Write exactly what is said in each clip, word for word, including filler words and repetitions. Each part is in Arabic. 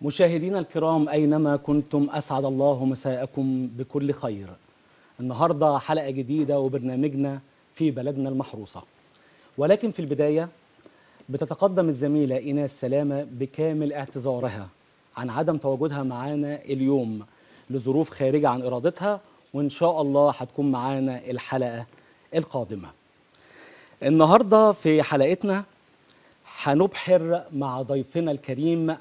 مشاهدينا الكرام أينما كنتم أسعد الله مساءكم بكل خير. النهاردة حلقة جديدة وبرنامجنا في بلدنا المحروسة، ولكن في البداية بتتقدم الزميلة إيناس سلامة بكامل اعتذارها عن عدم تواجدها معانا اليوم لظروف خارجة عن إرادتها، وإن شاء الله هتكون معانا الحلقة القادمة. النهاردة في حلقتنا هنبحر مع ضيفنا الكريم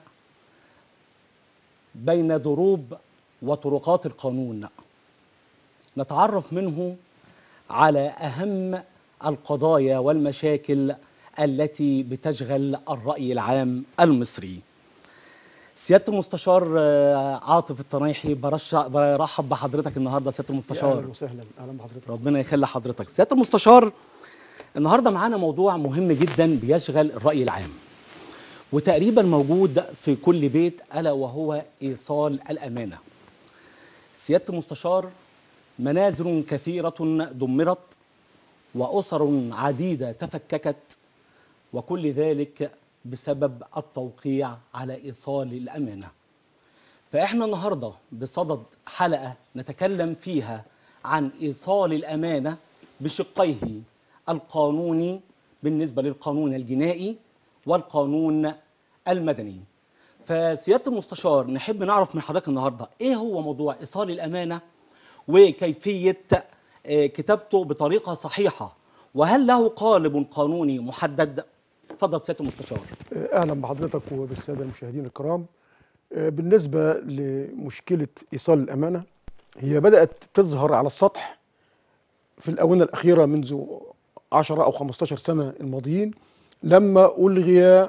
بين دروب وطرقات القانون، نتعرف منه على أهم القضايا والمشاكل التي بتشغل الرأي العام المصري. سيادة المستشار عاطف الطنيحي، برحب بحضرتك النهارده سيادة المستشار. اهلا وسهلا، اهلا بحضرتك. ربنا يخلي حضرتك. سيادة المستشار، النهارده معانا موضوع مهم جدا بيشغل الرأي العام وتقريبا موجود في كل بيت، ألا وهو إيصال الأمانة. سيادة المستشار، منازل كثيرة دمرت وأسر عديدة تفككت، وكل ذلك بسبب التوقيع على إيصال الأمانة. فإحنا النهاردة بصدد حلقة نتكلم فيها عن إيصال الأمانة بشقيه القانوني بالنسبة للقانون الجنائي والقانون المدني. فسيادة المستشار، نحب نعرف من حضرتك النهاردة إيه هو موضوع إيصال الأمانة وكيفية كتابته بطريقة صحيحة، وهل له قالب قانوني محدد؟ تفضل سيادة المستشار. اهلا بحضرتك وبالساده المشاهدين الكرام. بالنسبه لمشكله ايصال الامانه، هي بدات تظهر على السطح في الاونه الاخيره منذ عشرة او خمستاشر سنه الماضيين، لما الغي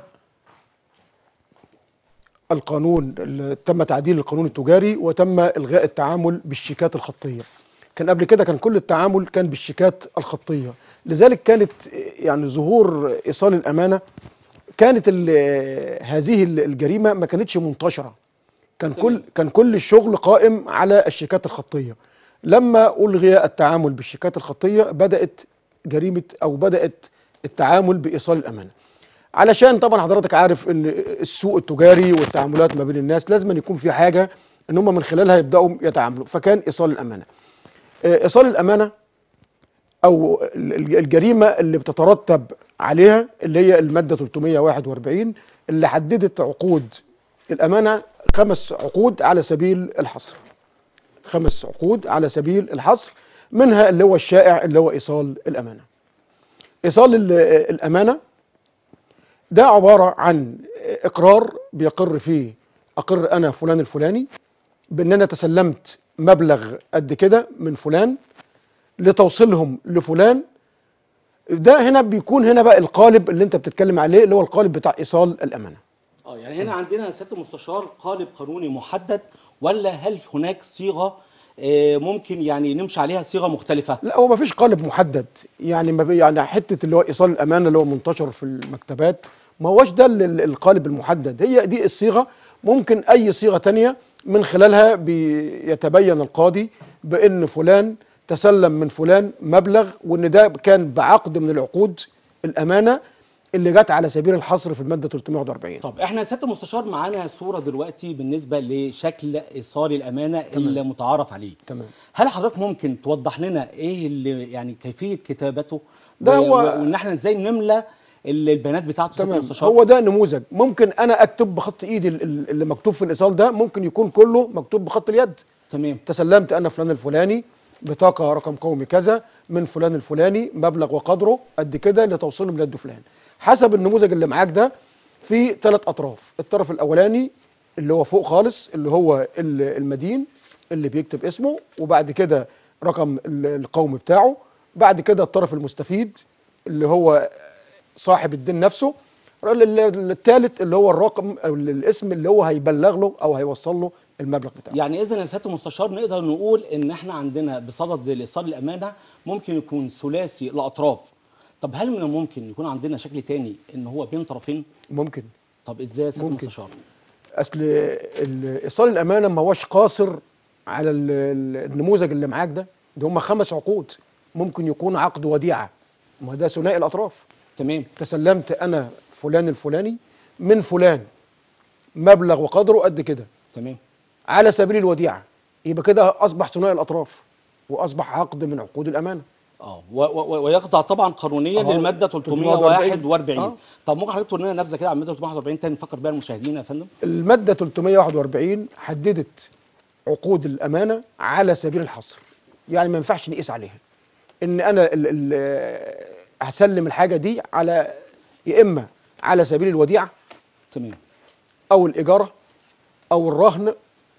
القانون، تم تعديل القانون التجاري وتم الغاء التعامل بالشيكات الخطيه. كان قبل كده كان كل التعامل كان بالشيكات الخطيه، لذلك كانت يعني ظهور ايصال الامانه، كانت هذه الجريمه ما كانتش منتشره، كان كل كان كل الشغل قائم على الشيكات الخطيه. لما الغي التعامل بالشيكات الخطيه بدات جريمه او بدات التعامل بايصال الامانه، علشان طبعا حضرتك عارف ان السوق التجاري والتعاملات ما بين الناس لازم أن يكون في حاجه ان هم من خلالها يبداوا يتعاملوا، فكان ايصال الامانه. ايصال الامانه او الجريمه اللي بتترتب عليها اللي هي الماده ثلاثمائة وواحد وأربعين اللي حددت عقود الامانه خمس عقود على سبيل الحصر. خمس عقود على سبيل الحصر، منها اللي هو الشائع اللي هو ايصال الامانه. ايصال الامانه ده عباره عن اقرار بيقر فيه اقر انا فلان الفلاني بان انا تسلمت مبلغ قد كده من فلان لتوصيلهم لفلان. ده هنا بيكون هنا بقى القالب اللي انت بتتكلم عليه اللي هو القالب بتاع ايصال الامانه. اه يعني هنا عندنا سيادة المستشار قالب قانوني محدد، ولا هل هناك صيغه آه ممكن يعني نمشي عليها صيغه مختلفه؟ لا، هو ما فيش قالب محدد، يعني ما يعني حته اللي هو ايصال الامانه اللي هو منتشر في المكتبات ما هوش ده القالب المحدد، هي دي الصيغه. ممكن اي صيغه ثانيه من خلالها بيتبين القاضي بان فلان تسلم من فلان مبلغ، وان ده كان بعقد من العقود الامانه اللي جت على سبيل الحصر في الماده ثلاثمائة وواحد وأربعين. طب احنا سيادة المستشار معانا صوره دلوقتي بالنسبه لشكل ايصال الامانه اللي متعارف عليه. تمام. هل حضرتك ممكن توضح لنا ايه اللي يعني كيفيه كتابته ده هو وان احنا ازاي نملى البيانات بتاعته سيادة المستشار؟ هو ده نموذج. ممكن انا اكتب بخط ايدي اللي مكتوب في الايصال ده، ممكن يكون كله مكتوب بخط اليد. تمام. تسلمت انا فلان الفلاني بطاقه رقم قومي كذا من فلان الفلاني مبلغ وقدره قد كده لتوصيله بلاد فلان. حسب النموذج اللي معاك ده في ثلاث اطراف. الطرف الاولاني اللي هو فوق خالص اللي هو المدين اللي بيكتب اسمه، وبعد كده رقم القومي بتاعه، بعد كده الطرف المستفيد اللي هو صاحب الدين نفسه، الثالث اللي هو الرقم او الاسم اللي هو هيبلغ له او هيوصل له المبلغ بتاعه. يعني اذا يا سياده المستشار نقدر نقول ان احنا عندنا بصدد لايصال الامانه ممكن يكون ثلاثي الاطراف. طب هل من الممكن يكون عندنا شكل تاني ان هو بين طرفين؟ ممكن. طب ازاي يا سياده المستشار؟ اصل ايصال الامانه ما هوش قاصر على النموذج اللي معاك ده، ده هم خمس عقود. ممكن يكون عقد وديعه، ما ده ثنائي الاطراف. تمام. تسلمت انا فلان الفلاني من فلان مبلغ وقدره قد كده تمام. على سبيل الوديعه، يبقى كده اصبح ثنائي الاطراف واصبح عقد من عقود الامانه. اه و- و- ويخضع طبعا قانونيا آه، للماده ثلاثمائة ثلاثمائة وواحد وأربعين. آه. طب ممكن حضرتك تقول لنا نبذه كده عن الماده ثلاثمائة وواحد وأربعين تاني نفكر بيها المشاهدين يا فندم؟ الماده ثلاثمائة وواحد وأربعين حددت عقود الامانه على سبيل الحصر، يعني ما ينفعش نقيس عليها ان انا ال ال هسلم الحاجه دي على يا اما على سبيل الوديعه تمام. او الاجاره او الرهن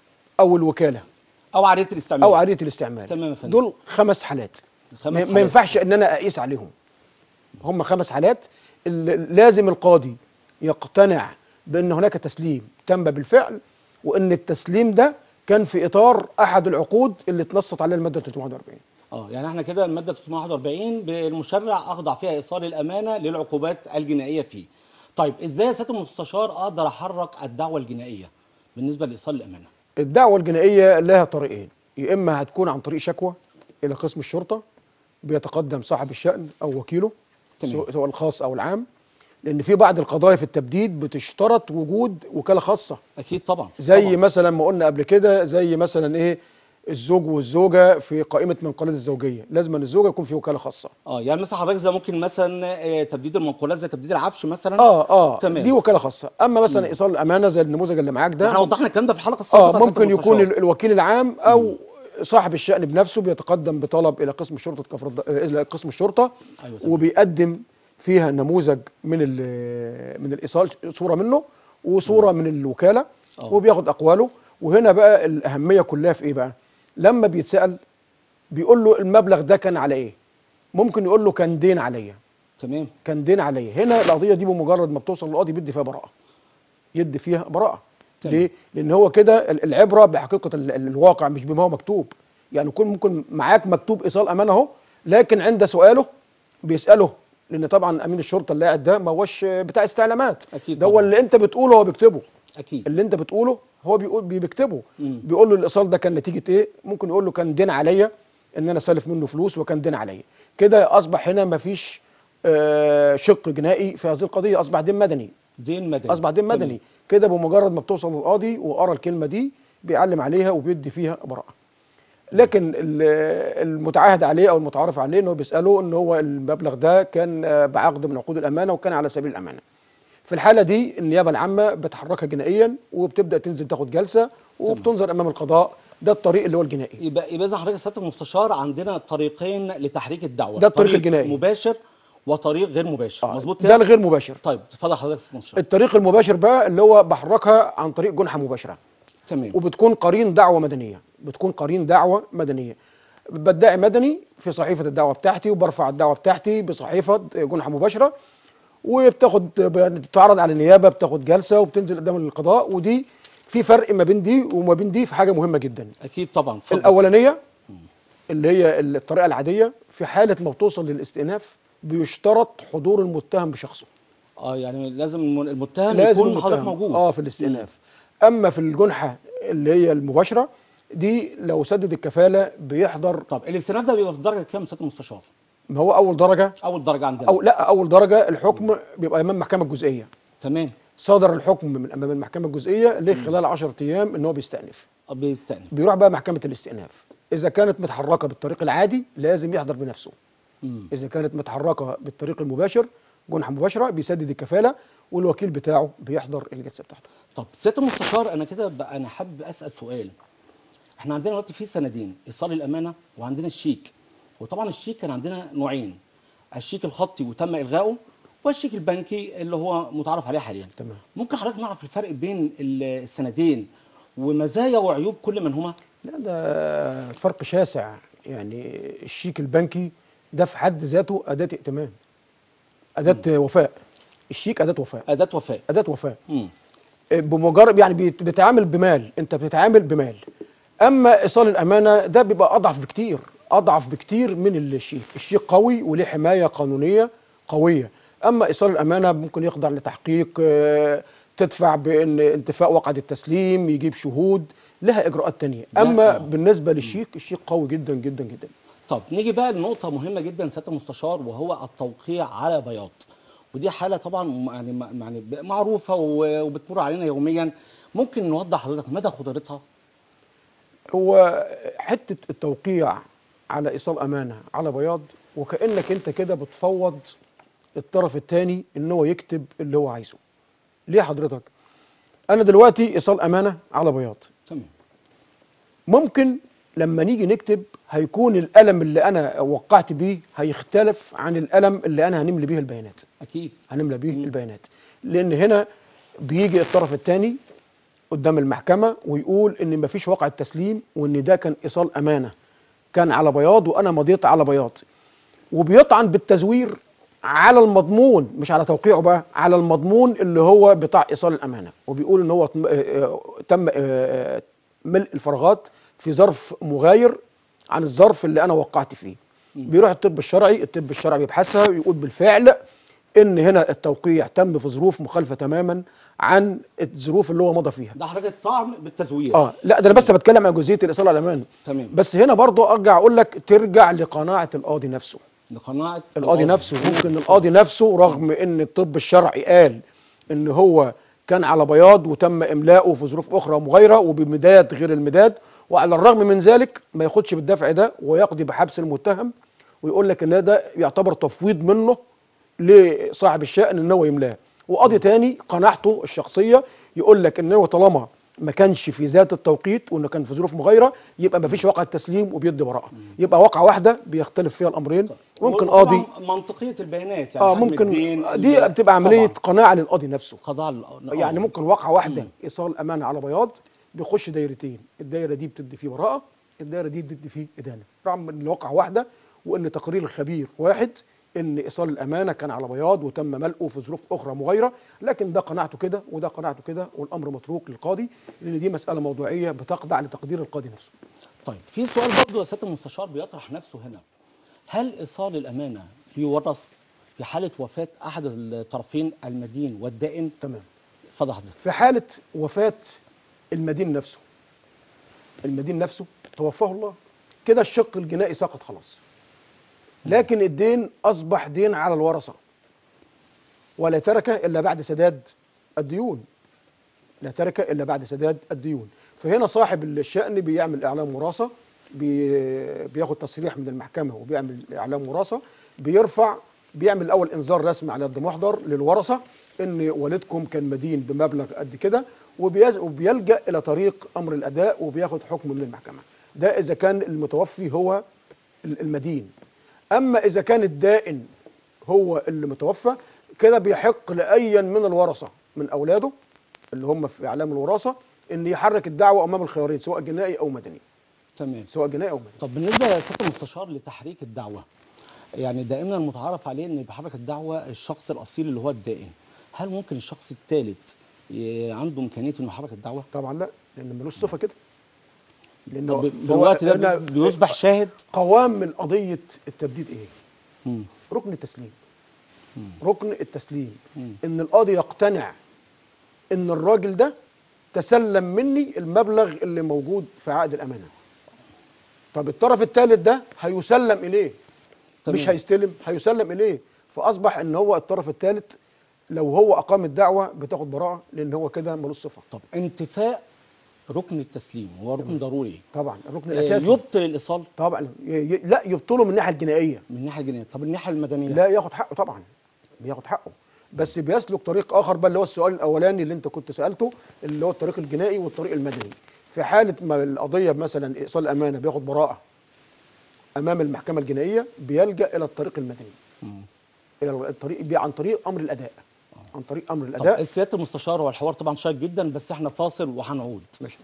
او الوكاله او عاريه الاستعمال او عاريه الاستعمال. تمام يا فندم. دول خمس حالات خمس ما حالات. ما ينفعش ان انا اقيس عليهم. هم خمس حالات اللي لازم القاضي يقتنع بان هناك تسليم تم بالفعل، وان التسليم ده كان في اطار احد العقود اللي اتنصت عليها الماده ثلاثمائة وواحد وأربعين. اه يعني احنا كده الماده ثلاثمائة وواحد وأربعين بالمشرع اخضع فيها ايصال الامانه للعقوبات الجنائيه فيه. طيب ازاي يا سياده المستشار اقدر احرك الدعوه الجنائيه بالنسبه لايصال الامانه؟ الدعوه الجنائيه لها طريقين، يا اما هتكون عن طريق شكوى الى قسم الشرطه بيتقدم صاحب الشأن او وكيله تمام. سواء الخاص او العام، لان في بعض القضايا في التبديد بتشترط وجود وكاله خاصه، اكيد طبعا. زي طبعا. مثلا ما قلنا قبل كده، زي مثلا ايه الزوج والزوجه في قائمه منقولات الزوجيه، لازم أن الزوجه يكون في وكاله خاصه. اه يعني مثلا حضرتك زي ممكن مثلا آه، تبديد المنقولات زي تبديد العفش مثلا. اه اه تمام. دي وكاله خاصه. اما مثلا ايصال الامانه زي النموذج اللي معاك ده، احنا وضحنا الكلام ده في الحلقه السابقه اه يا سيادة ممكن يكون المستشار. ال- الوكيل العام او صاحب الشأن بنفسه بيتقدم بطلب الى قسم الشرطه كفر الد- الى قسم الشرطه. أيوة تمام. وبيقدم فيها نموذج من ال- من الايصال، صوره منه وصوره من الوكاله، أوه. وبياخد اقواله. وهنا بقى الاهميه كلها في ايه بقى؟ لما بيتسال بيقول له المبلغ ده كان على ايه؟ ممكن يقول له كان دين عليا، تمام. كان دين عليا. هنا القضيه دي بمجرد ما بتوصل للقاضي بيدي فيها براءه، يدي فيها براءه. تمام. ليه؟ لان هو كده ال- العبره بحقيقه ال- ال- الواقع مش بما هو مكتوب. يعني يكون ممكن معاك مكتوب ايصال امانه اهو، لكن عند سؤاله بيساله، لان طبعا امين الشرطه اللي قاعد ده ما هوش بتاع استعلامات، أكيد ده هو طبعاً. اللي انت بتقوله هو بيكتبه. اكيد. اللي انت بتقوله هو بيقول بي- بيكتبه. مم. بيقول له الايصال ده كان نتيجه ايه؟ ممكن يقول له كان دين عليا، ان انا سالف منه فلوس وكان دين عليا. كده اصبح هنا ما فيش آه شق جنائي في هذه القضيه، اصبح دين مدني. دين مدني. اصبح دين تمام. مدني. كده بمجرد ما بتوصل للقاضي وقرا الكلمه دي بيعلم عليها وبيدي فيها براءه. لكن ال- المتعاهد عليه او المتعارف عليه انه بيساله ان هو المبلغ ده كان آه، بعقد من عقود الامانه وكان على سبيل الامانه. في الحاله دي النيابه العامه بتحركها جنائيا وبتبدا تنزل تاخد جلسه وبتنظر امام القضاء. ده الطريق اللي هو الجنائي. يبقى يبقى اذا حضرتك يا سياده المستشار عندنا طريقين لتحريك الدعوه، ده الطريق طريق الجنائي. مباشر وطريق غير مباشر. آه، مظبوط ده كده؟ الغير مباشر. طيب اتفضل حضرتك يا سياده المستشار. الطريق المباشر بقى اللي هو بحركها عن طريق جنحه مباشره، تمام. وبتكون قرين دعوه مدنيه، بتكون قرين دعوه مدنيه. بدعي مدني في صحيفه الدعوه بتاعتي، وبرفع الدعوه بتاعتي بصحيفه جنحه مباشره، وبتاخد بتتعرض على النيابه، بتاخد جلسه وبتنزل قدام القضاء. ودي في فرق ما بين دي وما بين دي في حاجه مهمه جدا. اكيد طبعا. اتفضل. الاولانيه اللي هي الطريقه العاديه، في حاله ما بتوصل للاستئناف بيشترط حضور المتهم بشخصه. اه يعني لازم الم- المتهم لازم يكون حضرتك المتهم موجود. اه في الاستئناف. اما في الجنحه اللي هي المباشره دي، لو سدد الكفاله بيحضر. طب الاستئناف ده بيبقى في درجه كام يا سياده المستشار؟ ما هو اول درجه، اول درجه عندنا. او لا اول درجه الحكم بيبقى امام المحكمه الجزئيه. تمام. صدر الحكم من امام المحكمه الجزئيه ليه خلال عشرة ايام ان هو بيستأنف. آه، بيستأنف. بيروح بقى محكمه الاستئناف. اذا كانت متحركه بالطريق العادي لازم يحضر بنفسه. مم. اذا كانت متحركه بالطريق المباشر جنحه مباشره بيسدد الكفاله والوكيل بتاعه بيحضر الجلسه بتاعته. طب سياده المستشار انا كده بقى انا حابب اسال سؤال. احنا عندنا دلوقتي في سندين، ايصال الامانه وعندنا الشيك. وطبعا الشيك كان عندنا نوعين، الشيك الخطي وتم الغائه، والشيك البنكي اللي هو متعارف عليه حاليا. تمام. ممكن حضرتك نعرف الفرق بين السندين ومزايا وعيوب كل منهما؟ لا ده فرق شاسع. يعني الشيك البنكي ده في حد ذاته اداه ائتمان، اداه وفاء. الشيك اداه وفاء، اداه وفاء. اداه وفاء. امم بمجرد يعني بيت- بتتعامل بمال، انت بتتعامل بمال. اما ايصال الامانه ده بيبقى اضعف بكتير، اضعف بكتير من الشيك. الشيك قوي وليه حمايه قانونيه قويه. اما ايصال الامانه ممكن يخضع لتحقيق، آه، تدفع بان انتفاء وقعه التسليم، يجيب شهود، لها اجراءات تانية. لا، اما آه. بالنسبه للشيك، الشيك قوي جدا جدا جدا. طب نيجي بقى لنقطه مهمه جدا سياده المستشار، وهو التوقيع على بياض. ودي حاله طبعا يعني يعني معروفه وبتمر علينا يوميا. ممكن نوضح حضرتك مدى خطورتها؟ هو حته التوقيع على ايصال امانه على بياض، وكانك انت كده بتفوض الطرف الثاني ان هو يكتب اللي هو عايزه. ليه حضرتك؟ انا دلوقتي ايصال امانه على بياض، تمام. ممكن لما نيجي نكتب هيكون القلم اللي انا وقعت بيه هيختلف عن القلم اللي انا هنملي بيه البيانات. اكيد هنملى بيه البيانات، لان هنا بيجي الطرف الثاني قدام المحكمه ويقول ان مفيش واقع التسليم، وان ده كان ايصال امانه كان على بياض وانا مضيت على بياض، وبيطعن بالتزوير على المضمون، مش على توقيعه بقى، على المضمون اللي هو بتاع ايصال الامانه، وبيقول ان هو تم ملء الفراغات في ظرف مغاير عن الظرف اللي انا وقعت فيه. بيروح الطب الشرعي، الطب الشرعي بيبحثها ويقول بالفعل ان هنا التوقيع تم في ظروف مخالفه تماما عن الظروف اللي هو مضى فيها. ده حضرتك الطعن بالتزوير. اه لا، ده انا بس بتكلم عن جزئيه الايصال على الامانه. تمام. بس هنا برضو ارجع اقول لك ترجع لقناعه القاضي نفسه. لقناعه القاضي نفسه، ممكن القاضي نفسه رغم ان الطب الشرعي قال ان هو كان على بياض وتم املاؤه في ظروف اخرى مغايره وبمداد غير المداد، وعلى الرغم من ذلك ما ياخدش بالدفع ده ويقضي بحبس المتهم، ويقول لك ان ده يعتبر تفويض منه لصاحب الشأن ان هو يملاه. وقاضي تاني قناعته الشخصيه يقول لك ان هو طالما ما كانش في ذات التوقيت وانه كان في ظروف مغايره يبقى ما فيش واقع التسليم وبيدي براءه، يبقى واقعه واحده بيختلف فيها الامرين. ممكن قاضي منطقيه البيانات يعني اه ممكن دي بتبقى عمليه قناعه للقاضي نفسه. قضاء يعني ممكن واقعه واحده ايصال امانه على بياض بيخش دايرتين، الدايره دي بتدي فيه براءه، الدايره دي بتدي فيه ادانه، رغم ان الواقعه واحده وان تقرير الخبير واحد ان ايصال الامانه كان على بياض وتم ملئه في ظروف اخرى مغايره، لكن ده قناعته كده وده قناعته كده، والامر متروك للقاضي لان دي مساله موضوعيه بتخضع لتقدير القاضي نفسه. طيب في سؤال برضه يا سياده المستشار بيطرح نفسه هنا، هل ايصال الامانه يورث في حاله وفاه احد الطرفين المدين والدائن؟ تمام. اتفضل حضرتك. في حاله وفاه المدين نفسه، المدين نفسه توفاه الله، كده الشق الجنائي سقط خلاص، لكن الدين أصبح دين على الورثة، ولا ترك إلا بعد سداد الديون، لا ترك إلا بعد سداد الديون. فهنا صاحب الشأن بيعمل إعلام وراثة، بي بياخد تصريح من المحكمة وبيعمل إعلام وراثة، بيرفع بيعمل الأول إنذار رسمي على يد محضر للورثة إن والدكم كان مدين بمبلغ قد كده، وبيلجأ إلى طريق أمر الأداء وبياخد حكم من المحكمة. ده إذا كان المتوفي هو المدين. أما إذا كان الدائن هو اللي متوفى، كده بيحق لأي من الورثة من أولاده اللي هم في إعلام الوراثة إن يحرك الدعوة أمام الخيارين سواء جنائي أو مدني. تمام. سواء جنائي أو مدني. طب بالنسبة يا سيادة المستشار لتحريك الدعوة، يعني دائما المتعارف عليه إن بيحرك الدعوة الشخص الأصيل اللي هو الدائن، هل ممكن الشخص الثالث عنده إمكانية إنه يحرك الدعوة؟ طبعا لا، لأن ملوش صفة كده. لأنه في الوقت ده بيصبح شاهد. قوام من قضية التبديد إيه؟ مم. ركن التسليم. مم. ركن التسليم مم. إن القاضي يقتنع إن الراجل ده تسلم مني المبلغ اللي موجود في عقد الأمانة. طب الطرف الثالث ده هيسلم إليه. تمام. مش هيستلم، هيسلم إليه. فأصبح إن هو الطرف الثالث لو هو أقام الدعوة بتاخد براءة لأن هو كده ملوش صفة. طب انتفاء ركن التسليم هو ركن مم. ضروري. طبعا الركن الأساسي. يبطل الإيصال؟ طبعا ي... لا يبطله من الناحية الجنائية. من الناحية الجنائية. طب الناحية المدنية؟ لا ياخد حقه طبعا. بياخد حقه. بس بيسلك طريق آخر بقى اللي هو السؤال الأولاني اللي أنت كنت سألته اللي هو الطريق الجنائي والطريق المدني. في حالة ما القضية مثلا إيصال الأمانة بياخد براءة أمام المحكمة الجنائية بيلجأ إلى الطريق المدني. مم. إلى الطريق عن طريق أمر الأداء. عن طريق أمر الأداء. طب سيادة المستشار هو الحوار طبعا شيق جدا بس احنا فاصل وهنعود. ماشي.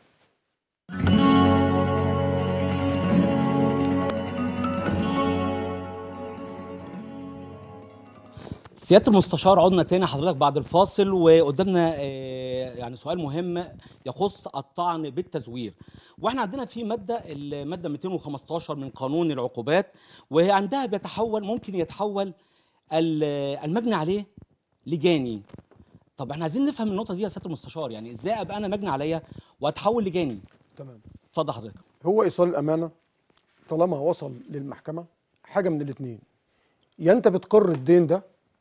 سيادة المستشار عدنا تاني حضرتك بعد الفاصل، وقدامنا يعني سؤال مهم يخص الطعن بالتزوير. واحنا عندنا في ماده الماده مئتين وخمستاشر من قانون العقوبات، وهي عندها بيتحول ممكن يتحول المجني عليه لجاني. طب احنا عايزين نفهم النقطه دي يا سيادة المستشار، يعني ازاي ابقى انا مجني عليا واتحول لجاني؟ تمام. اتفضل حضرتك. هو ايصال الامانه طالما وصل للمحكمه حاجه من الاثنين، يا انت بتقر الدين ده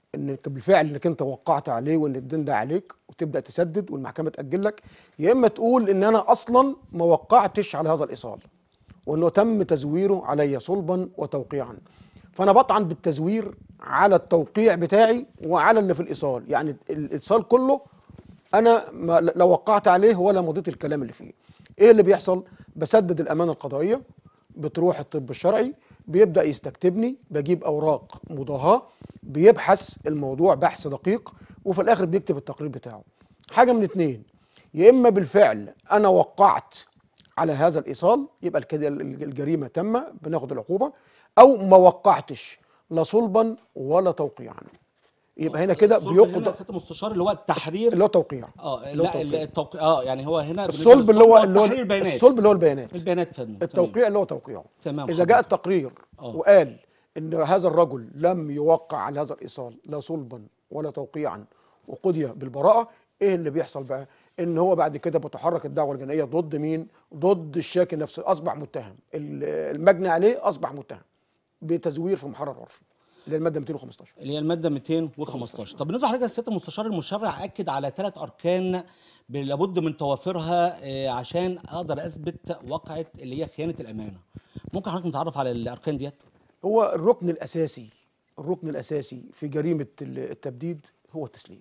انك بالفعل انك انت وقعت عليه وان الدين ده عليك وتبدا تسدد والمحكمه تاجل لك، يا اما تقول ان انا اصلا ما وقعتش على هذا الايصال وانه تم تزويره علي صلبا وتوقيعا، فانا بطعن بالتزوير على التوقيع بتاعي وعلى اللي في الايصال. يعني الايصال كله انا ما لا وقعت عليه ولا مضيت الكلام اللي فيه. ايه اللي بيحصل؟ بسدد الامانه القضائيه، بتروح الطب الشرعي بيبدا يستكتبني، بجيب اوراق مضاهاه، بيبحث الموضوع بحث دقيق، وفي الاخر بيكتب التقرير بتاعه. حاجه من اتنين، يا اما بالفعل انا وقعت على هذا الايصال يبقى كده الجريمه تم بناخد العقوبه، او ما وقعتش لا صلبا ولا توقيعا، يبقى هنا كده الصلب هنا بيقضى سياده المستشار اللي هو التحرير، اللي هو توقيع. اه اللي هو لا توقيع. التوقيع، اه يعني هو هنا الصلب اللي هو اللي هو تحرير البيانات، الصلب اللي هو البيانات، البيانات فندم. التوقيع اللي هو توقيعه. تمام. اذا جاء التقرير أوه. وقال ان هذا الرجل لم يوقع على هذا الايصال لا صلبا ولا توقيعا وقضي بالبراءه، ايه اللي بيحصل بقى؟ ان هو بعد كده بتحرك الدعوه الجنائيه ضد مين؟ ضد الشاكي نفسه، اصبح متهم، المجني عليه اصبح متهم بتزوير في محرر عرفي اللي هي الماده مئتين وخمستاشر، اللي هي الماده مئتين وخمستاشر. طب بالنسبه لحضرتك يا سياده المستشار، المشرع اكد على ثلاث اركان لابد من توافرها عشان اقدر اثبت وقعه اللي هي خيانه الامانه. ممكن حضرتك نتعرف على الاركان ديت؟ هو الركن الاساسي، الركن الاساسي في جريمه التبديد هو التسليم.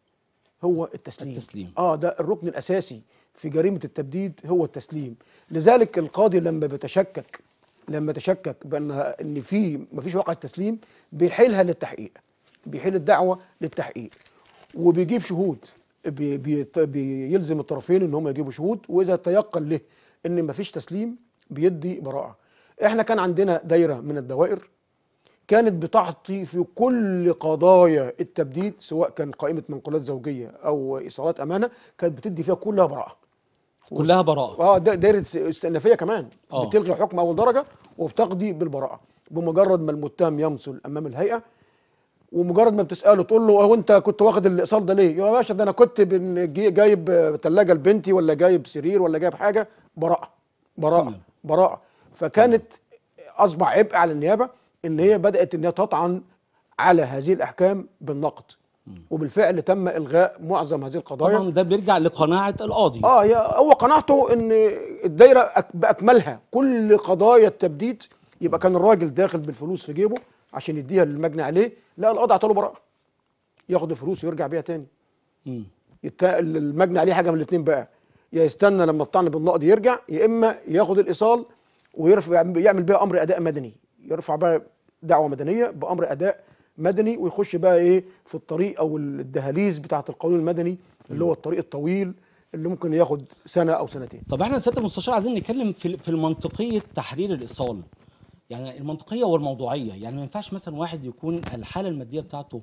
هو التسليم. التسليم. اه ده الركن الاساسي في جريمه التبديد هو التسليم. لذلك القاضي لما بيتشكك لما تشكك بان ان في مفيش واقع التسليم بيحيلها للتحقيق، بيحيل الدعوه للتحقيق وبيجيب شهود، بي بي بيلزم الطرفين ان هم يجيبوا شهود، واذا تيقن له ان مفيش تسليم بيدي براءه. احنا كان عندنا دايره من الدوائر كانت بتعطي في كل قضايا التبديد، سواء كان قائمه منقولات زوجيه او ايصالات امانه، كانت بتدي فيها كلها براءه. كلها براءه. اه دايره استئنافيه كمان. أوه. بتلغي حكم اول درجه وبتقضي بالبراءه بمجرد ما المتهم يمثل امام الهيئه، ومجرد ما بتساله تقول له هو انت كنت واخد الايصال ده ليه؟ يا باشا ده انا كنت جايب ثلاجه لبنتي ولا جايب سرير ولا جايب حاجه. براءه براءه تمام. براءه. فكانت اصبح عبء على النيابه ان هي بدات ان هي تطعن على هذه الاحكام بالنقد، وبالفعل تم الغاء معظم هذه القضايا. طبعا ده بيرجع لقناعه القاضي. اه يا هو قناعته ان الدايره باكملها كل قضايا التبديد يبقى كان الراجل داخل بالفلوس في جيبه عشان يديها للمجني عليه، لا القاضي عطاله براءه، ياخد الفلوس ويرجع بيها تاني. امم المجني عليه حاجه من الاثنين بقى، يا يستنى لما الطعن بالنقد يرجع، يا اما ياخد الايصال ويرفع يعمل بيها امر اداء مدني، يرفع بقى دعوه مدنيه بامر اداء مدني ويخش بقى ايه في الطريق او الدهاليز بتاعه القانون المدني اللي هو الطريق الطويل اللي ممكن ياخد سنه او سنتين. طب احنا سياده المستشار عايزين نتكلم في في المنطقيه تحرير الايصال، يعني المنطقيه والموضوعيه. يعني ما ينفعش مثلا واحد يكون الحاله الماديه بتاعته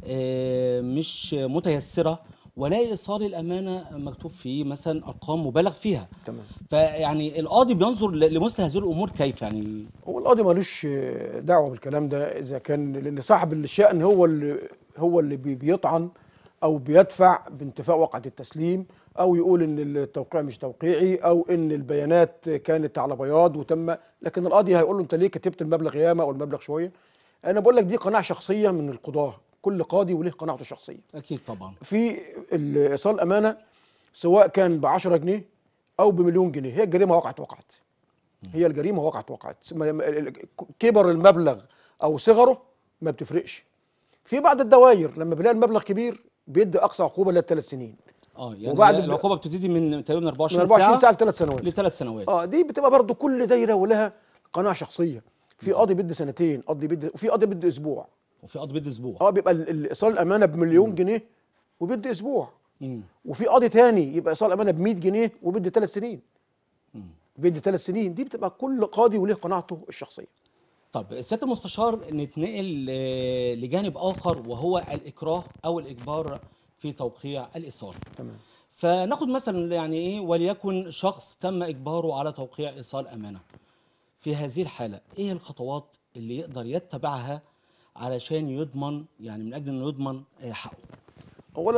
مش متيسره ولاقي ايصال الامانه مكتوب فيه مثلا ارقام مبالغ فيها. تمام. فيعني القاضي بينظر لمثل هذه الامور كيف؟ يعني هو القاضي مالوش دعوه بالكلام ده، اذا كان لان صاحب الشأن هو اللي هو اللي بيطعن او بيدفع بانتفاء وقعه التسليم، او يقول ان التوقيع مش توقيعي، او ان البيانات كانت على بياض وتم. لكن القاضي هيقول له انت ليه كتبت المبلغ ياما او المبلغ شويه؟ انا بقول لك دي قناعه شخصيه من القضاه، كل قاضي وله قناعته الشخصيه. اكيد طبعا. في ايصال امانه سواء كان ب عشرة جنيه او بمليون جنيه، هي الجريمه وقعت وقعت. هي الجريمه وقعت وقعت، كبر المبلغ او صغره ما بتفرقش. في بعض الدوائر لما بيلاقي المبلغ كبير بيدي اقصى عقوبه اللي هي ثلاث سنين. اه يعني وبعد العقوبه بتبتدي من تقريبا أربعة وعشرين ساعه من أربعة وعشرين ساعه لثلاث سنوات لثلاث سنوات. اه دي بتبقى برضو كل دايره ولها قناعه شخصيه. في قاضي بيدي سنتين، قاضي بيدي، وفي قاضي بيدي اسبوع، وفي قاضي بيدي اسبوع. اه بيبقى الايصال الامانه بمليون مم. جنيه وبيدي اسبوع. مم. وفي قاضي تاني يبقى ايصال امانه ب مئة جنيه وبيدي ثلاث سنين. مم. بيدي ثلاث سنين. دي بتبقى كل قاضي وله قناعته الشخصيه. طب سياده المستشار نتنقل لجانب اخر وهو الاكراه او الاجبار في توقيع الايصال. تمام. فناخد مثلا يعني ايه وليكن شخص تم اجباره على توقيع ايصال امانه. في هذه الحاله ايه الخطوات اللي يقدر يتبعها علشان يضمن، يعني من اجل انه يضمن حقه؟ اولا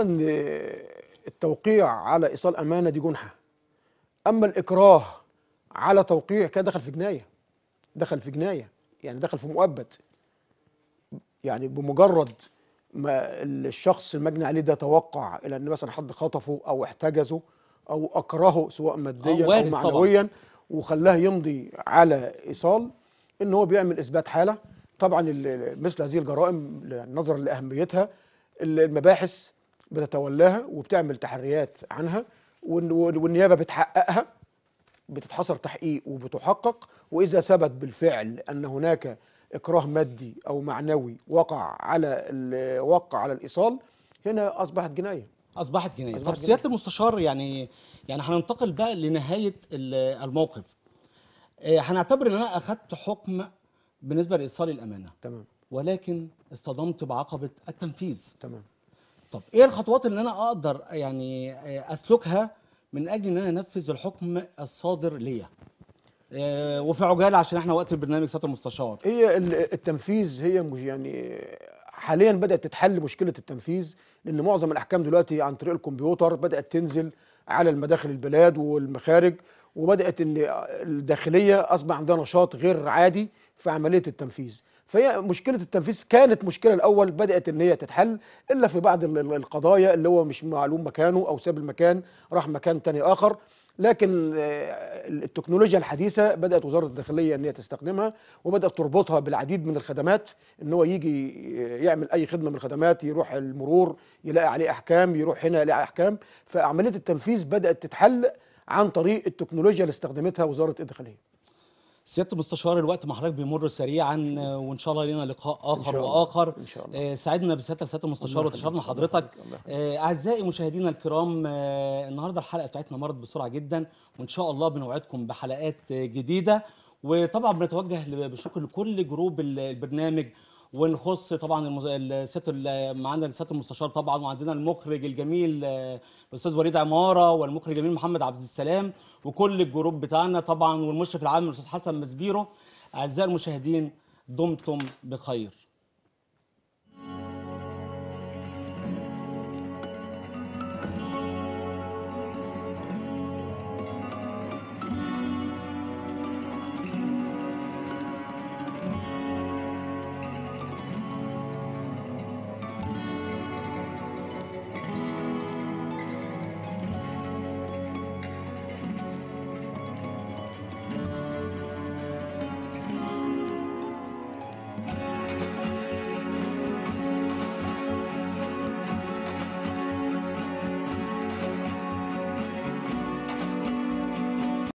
التوقيع على ايصال امانه دي جنحه، اما الاكراه على توقيع كده دخل في جنايه، دخل في جنايه يعني دخل في مؤبد. يعني بمجرد ما الشخص المجني عليه ده توقع الى ان مثلا حد خطفه او احتجزه او اكرهه سواء ماديا او معنويا وخلاه يمضي على ايصال، ان هو بيعمل اثبات حاله. طبعا مثل هذه الجرائم نظرا لاهميتها المباحث بتتولاها وبتعمل تحريات عنها، والنيابه بتحققها، بتتحصر تحقيق وبتحقق، واذا ثبت بالفعل ان هناك اكراه مادي او معنوي وقع على وقع على الايصال، هنا اصبحت جنايه. اصبحت جنايه. أصبحت طب سياده المستشار، يعني يعني هننتقل بقى لنهايه الموقف. هنعتبر ان انا اخذت حكم بالنسبه لايصال الامانه، تمام، ولكن اصطدمت بعقبه التنفيذ. تمام. طب ايه الخطوات اللي انا اقدر يعني اسلكها من اجل ان انا انفذ الحكم الصادر ليا؟ آه وفي عجاله عشان احنا وقت البرنامج سياده المستشار. هي التنفيذ هي مش يعني حاليا بدات تتحل مشكله التنفيذ، لان معظم الاحكام دلوقتي عن طريق الكمبيوتر بدات تنزل على المداخل البلاد والمخارج، وبدات ان الداخليه اصبح عندها نشاط غير عادي في عمليه التنفيذ. فهي مشكله التنفيذ كانت مشكله الاول بدات ان هي تتحل، الا في بعض القضايا اللي هو مش معلوم مكانه او ساب المكان راح مكان تاني اخر. لكن التكنولوجيا الحديثه بدات وزاره الداخليه ان هي تستخدمها، وبدات تربطها بالعديد من الخدمات، ان هو يجي يعمل اي خدمه من الخدمات، يروح المرور يلاقي عليه احكام، يروح هنا يلاقي احكام. فعمليه التنفيذ بدات تتحل عن طريق التكنولوجيا اللي استخدمتها وزاره الداخليه. سياده المستشار، الوقت مع حضرتك بيمر سريعا، وان شاء الله لنا لقاء اخر واخر. ان شاء الله. سعدنا بسيادتك سياده المستشار وتشرفنا حضرتك. اعزائي مشاهدينا الكرام، النهارده الحلقه بتاعتنا مرت بسرعه جدا، وان شاء الله بنوعدكم بحلقات جديده. وطبعا بنتوجه بشكر لكل جروب البرنامج، ونخص طبعا سياده معانا سياده المستشار طبعا، وعندنا المخرج الجميل الاستاذ وليد عماره، والمخرج الجميل محمد عبد السلام، وكل الجروب بتاعنا طبعا، والمشرف العام الاستاذ حسن مسبيرو. اعزائي المشاهدين، دمتم بخير.